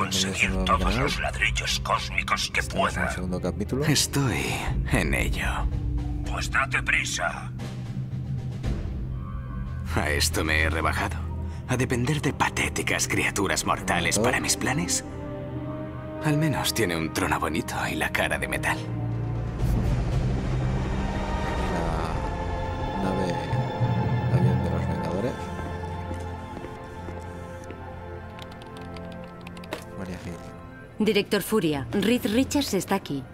conseguir todos los ladrillos cósmicos que Estamos en el pueda. segundo capítulo. Estoy en ello. Pues date prisa. ¿A esto me he rebajado? ¿A depender de patéticas criaturas mortales para mis planes? Al menos tiene un trono bonito y la cara de metal. La nave avión de los Vengadores. María Gil. Director Furia, Reed Richards está aquí.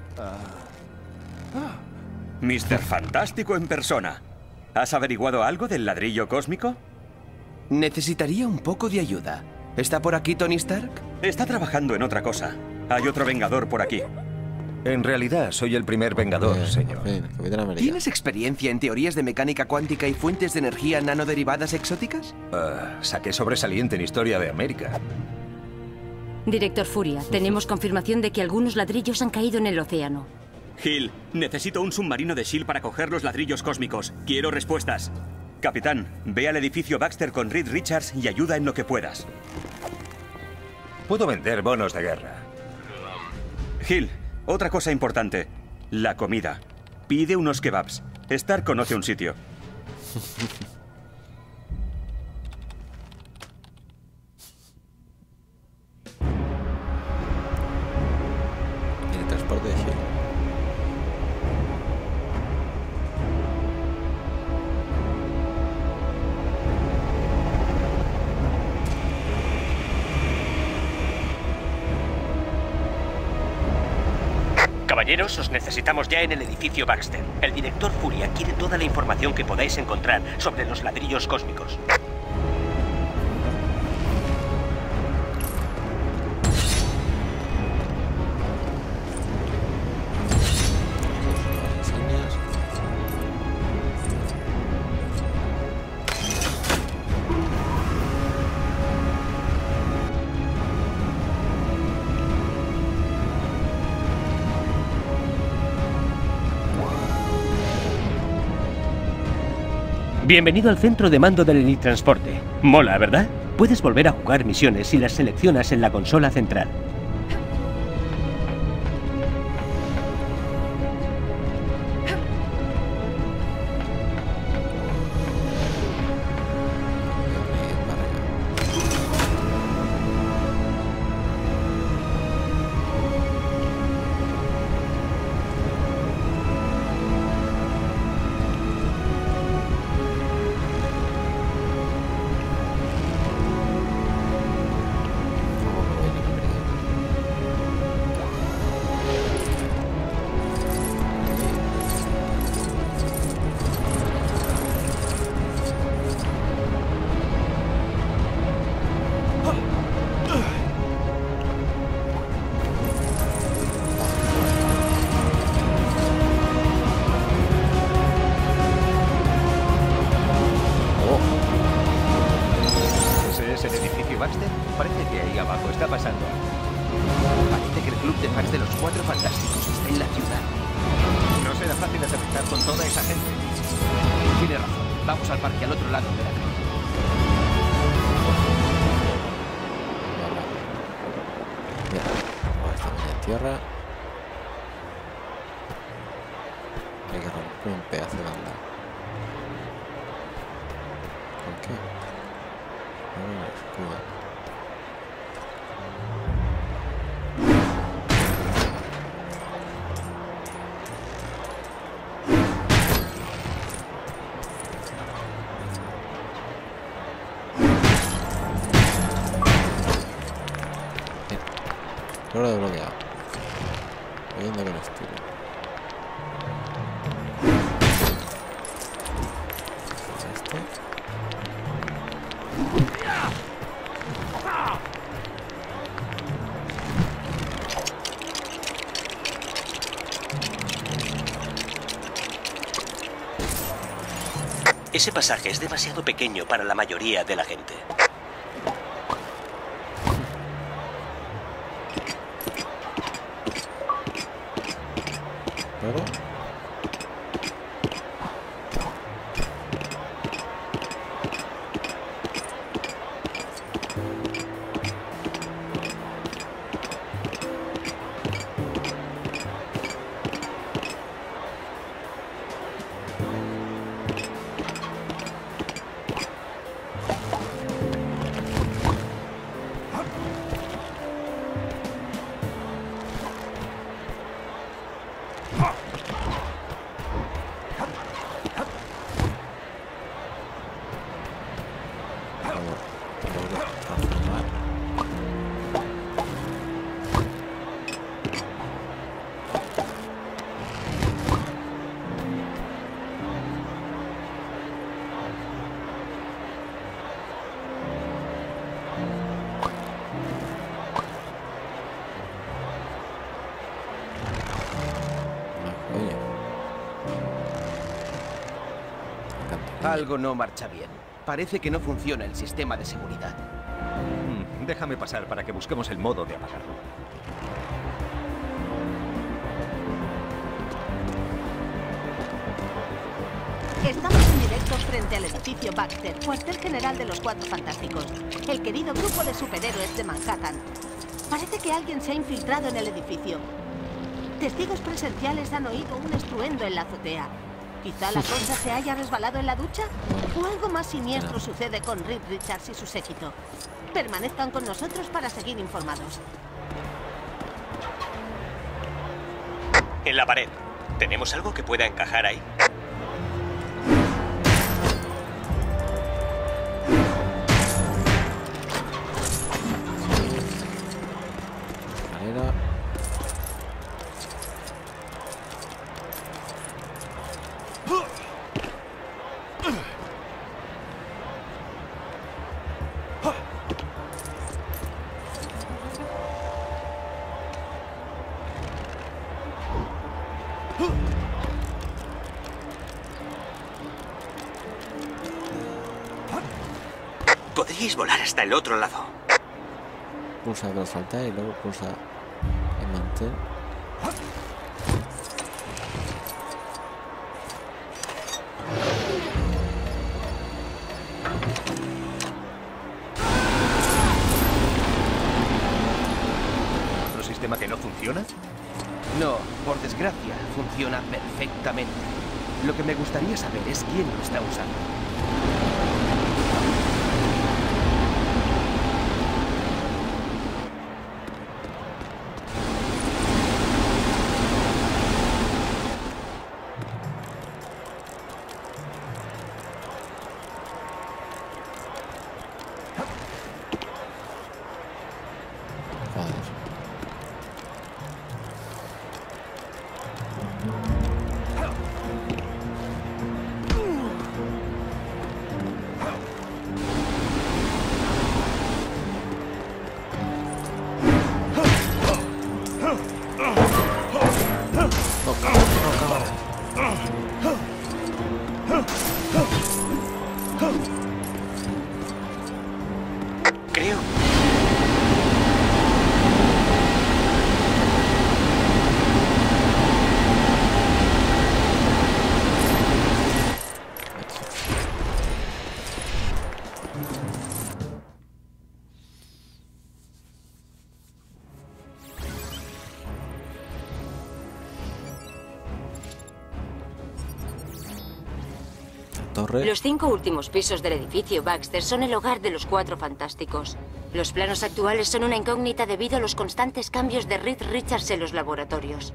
Mr. Fantástico en persona. ¿Has averiguado algo del ladrillo cósmico? Necesitaría un poco de ayuda. ¿Está por aquí Tony Stark? Está trabajando en otra cosa. Hay otro Vengador por aquí. En realidad, soy el primer Vengador, señor. Fin, Capitán América. ¿Tienes experiencia en teorías de mecánica cuántica y fuentes de energía nanoderivadas exóticas? Saqué sobresaliente en Historia de América. Director Furia, tenemos confirmación de que algunos ladrillos han caído en el océano. Hill, necesito un submarino de S.H.I.E.L.D. para coger los ladrillos cósmicos. Quiero respuestas. Capitán, ve al edificio Baxter con Reed Richards y ayuda en lo que puedas. Puedo vender bonos de guerra. Hill, otra cosa importante. La comida. Pide unos kebabs. Stark conoce un sitio. Y el transporte de Shield. Caballeros, os necesitamos ya en el edificio Baxter. El director Furia quiere toda la información que podáis encontrar sobre los ladrillos cósmicos. Las insignias. Bienvenido al centro de mando del Elitransporte. Mola, ¿verdad? Puedes volver a jugar misiones si las seleccionas en la consola central. ¿Ese es el edificio Baxter? Parece que ahí abajo está pasando algo. Parece que el club de fans de los Cuatro Fantásticos está en la ciudad. No será fácil aterrizar con toda esa gente. Tiene razón. Vamos al parque al otro lado de la calle. Mira, ahora estamos en tierra. Hay que romper un pedazo de banda. ¿Con qué? Ah, escudo. Logro desbloqueado. Oyendo con estilo. Este. Ese pasaje es demasiado pequeño para la mayoría de la gente. Luego. encanta. Algo no marcha bien. Parece que no funciona el sistema de seguridad. Déjame pasar para que busquemos el modo de apagarlo. Estamos en directo frente al edificio Baxter, cuartel general de los Cuatro Fantásticos, el querido grupo de superhéroes de Manhattan. Parece que alguien se ha infiltrado en el edificio. Testigos presenciales han oído un estruendo en la azotea. ¿Quizá la cosa se haya resbalado en la ducha? ¿O algo más siniestro sucede con Reed Richards y su séquito? Permanezcan con nosotros para seguir informados. En la pared. ¿Tenemos algo que pueda encajar ahí? Manera. Podríais volar hasta el otro lado. Pulsa para saltar y luego pulsa en mantén. ¿Otro sistema que no funciona? No, por desgracia, funciona perfectamente. Lo que me gustaría saber es quién lo está usando. Creo. Torre. Los 5 últimos pisos del edificio Baxter son el hogar de los Cuatro Fantásticos. Los planos actuales son una incógnita debido a los constantes cambios de Reed Richards en los laboratorios.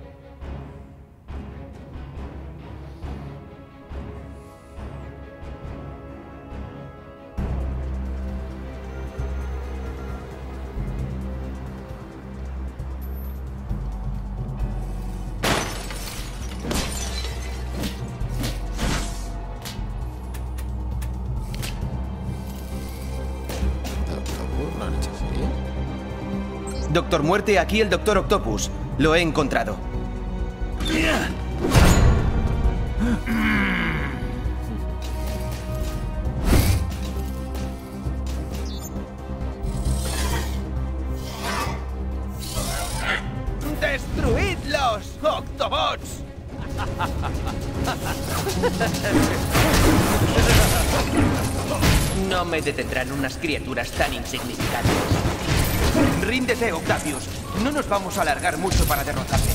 ¿Lo han hecho así? Doctor Muerte, aquí el Doctor Octopus. Lo he encontrado. ¡Destruidlos, Octobots! No me detendrán unas criaturas tan insignificantes. Ríndete, Octavius. No nos vamos a alargar mucho para derrotarle.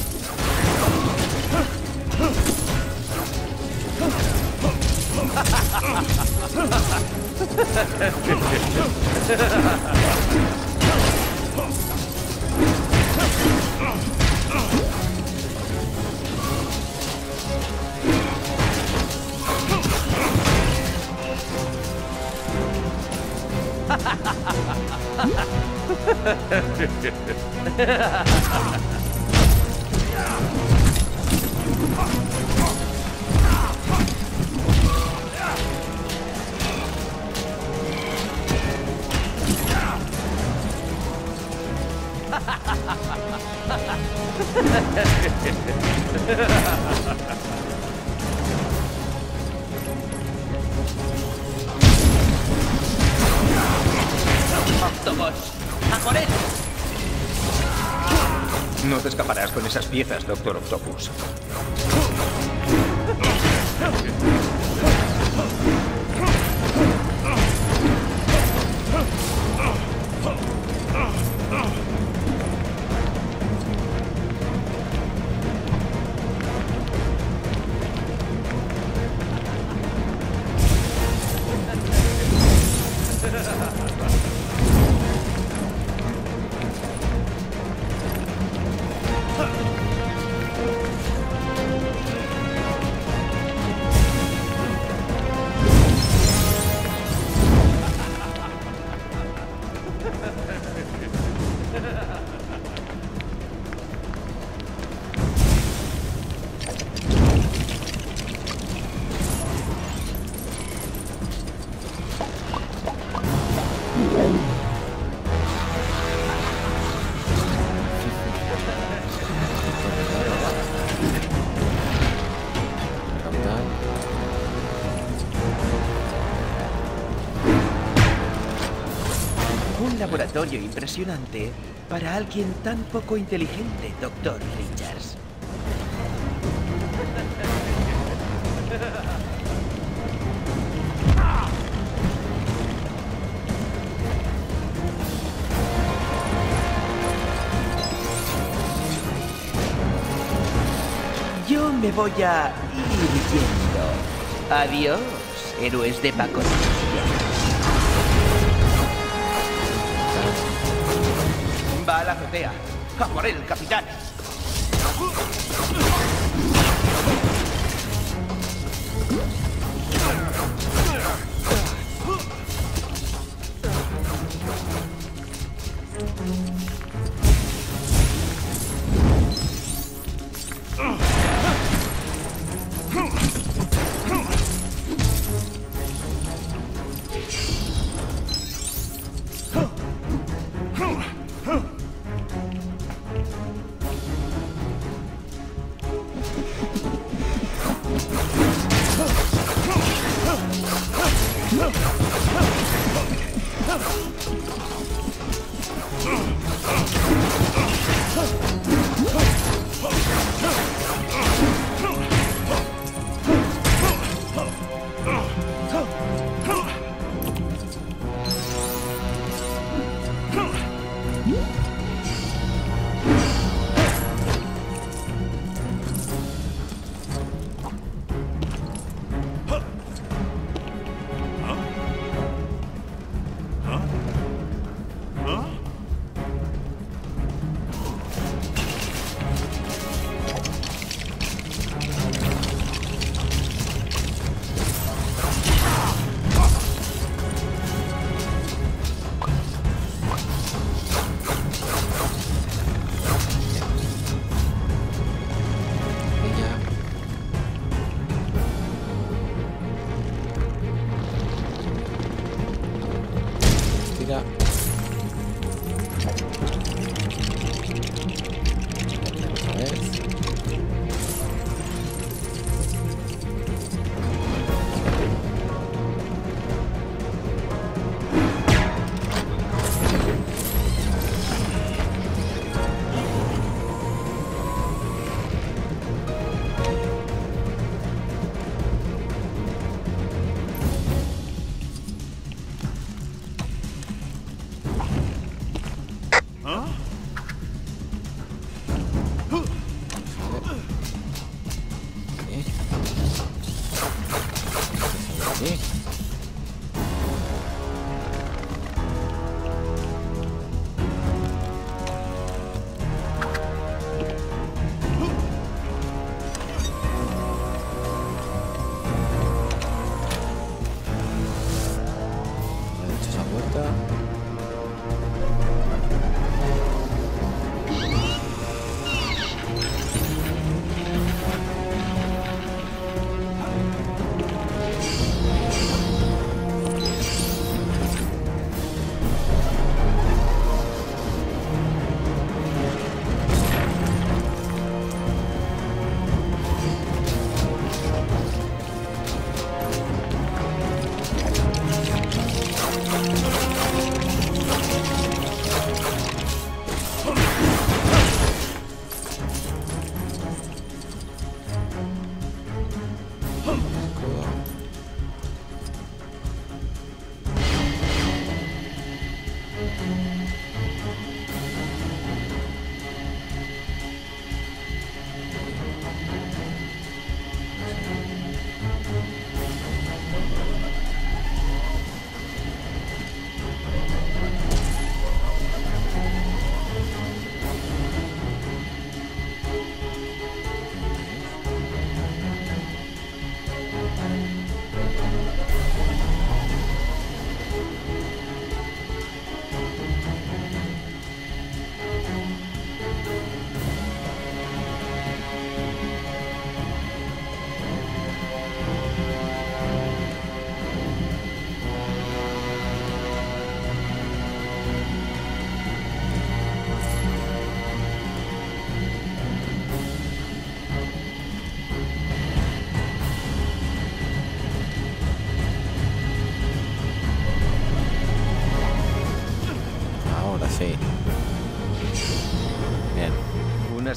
No te escaparás con esas piezas, Doctor Octopus. Laboratorio impresionante para alguien tan poco inteligente, Dr. Richards. Yo me voy a ir yendo. Adiós, héroes de Paco. Va a la azotea. ¡A por él, capitán!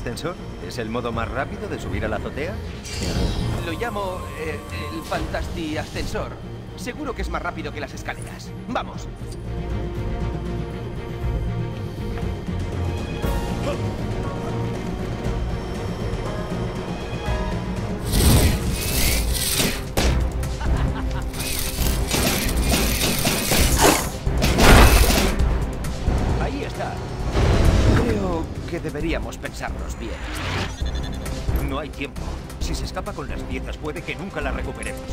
ascensor? ¿Es el modo más rápido de subir a la azotea? Lo llamo el Fantasti Ascensor. Seguro que es más rápido que las escaleras. ¡Vamos! Ahí está. Creo que deberíamos pensarnos bien. No hay tiempo. Si se escapa con las piezas, puede que nunca las recuperemos.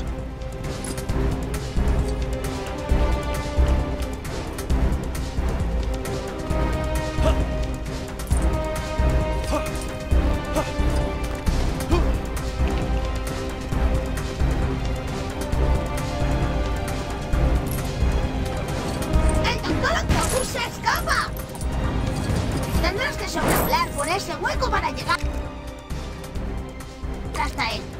¡El doctor Octopus se escapa! Tendrás que sobrevolar por ese hueco para llegar hasta él.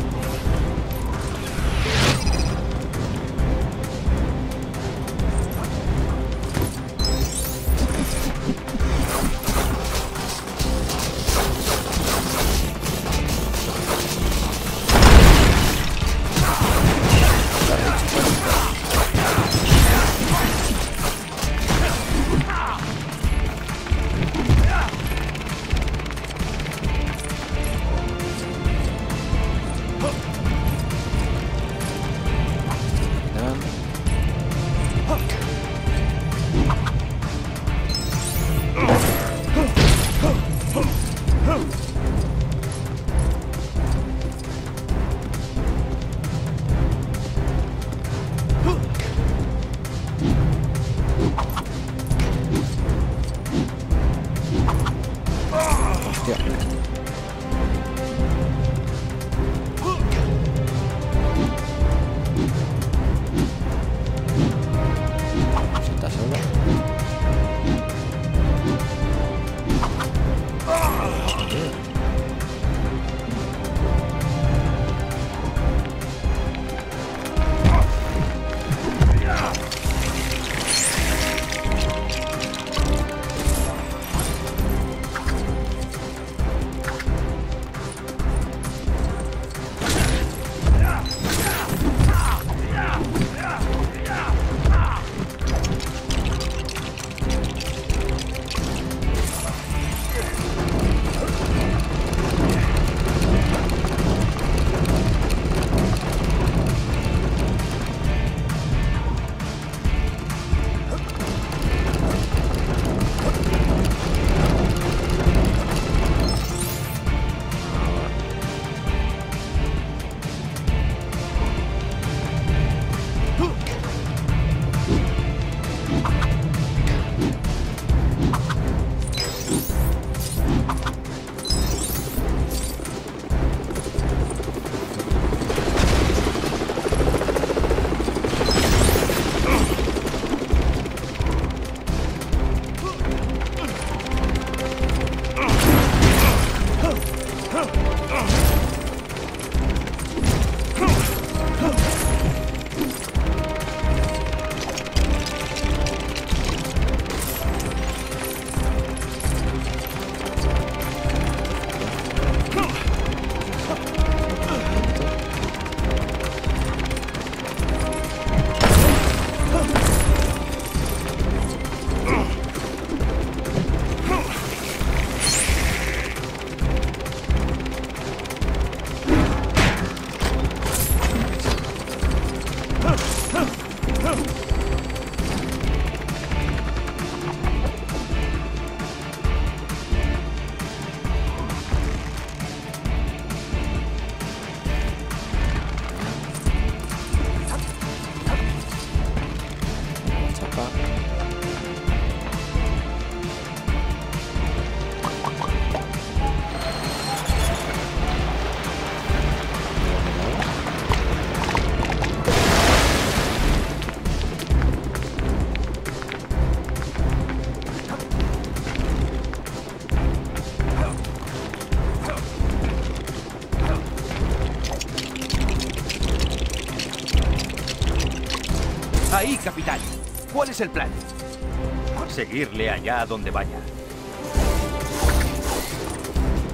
Ahí, capitán. ¿Cuál es el plan? Seguirle allá a donde vaya.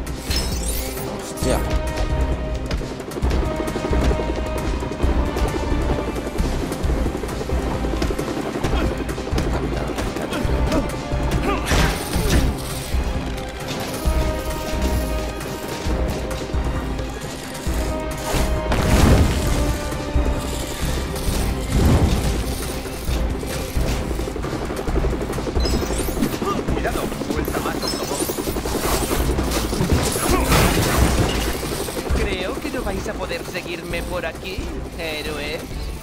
Hostia. Cuidado, suelta más autobús. Creo que no vais a poder seguirme por aquí, héroes.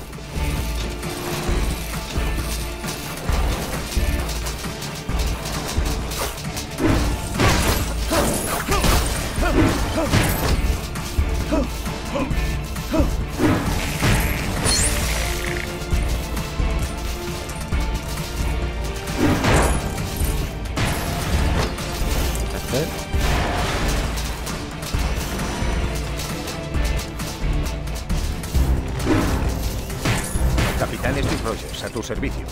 Capitán Steve Rogers, a tu servicio.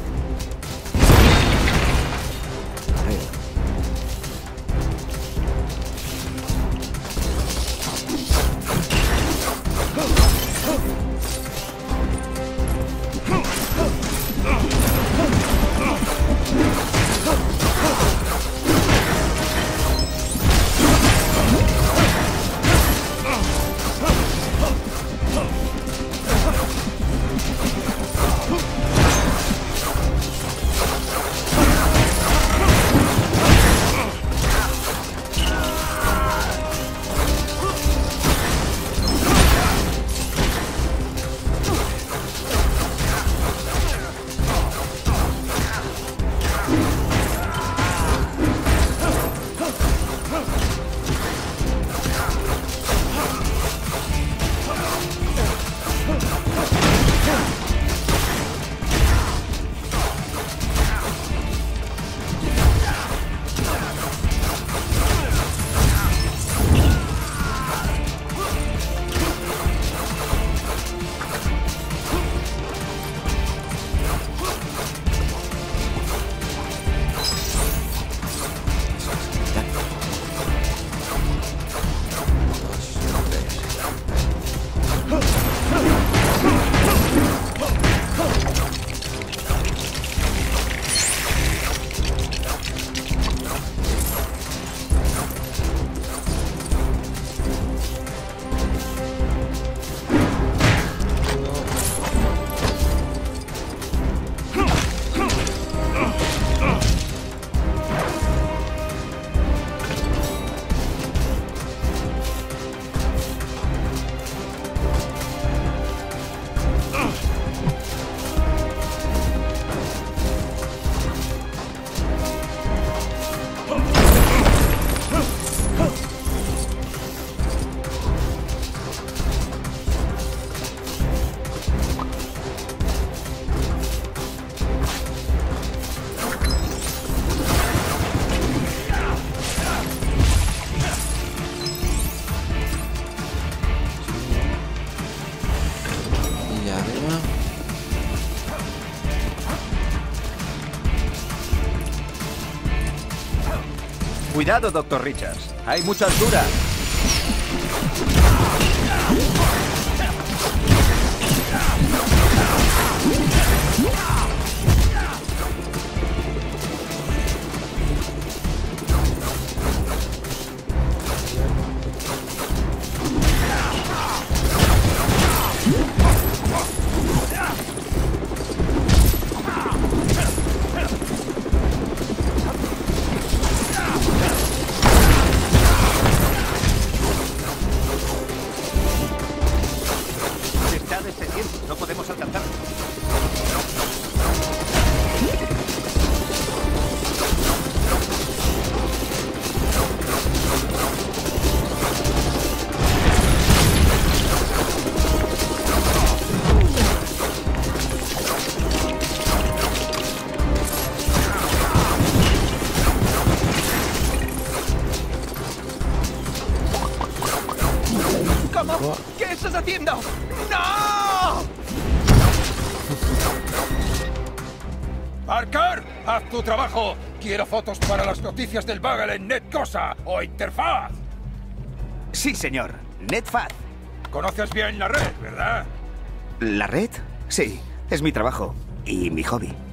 Cuidado, Dr. Richards. Hay mucha altura. No podemos alcanzarlo. ¿Cómo? ¿Qué estás haciendo? ¡No! ¡Parker! ¡Haz tu trabajo! Quiero fotos para las noticias del Bagel en NetCosa o Interfaz. Sí, señor. NetFaz. Conoces bien la red, ¿verdad? ¿La red? Sí, es mi trabajo y mi hobby.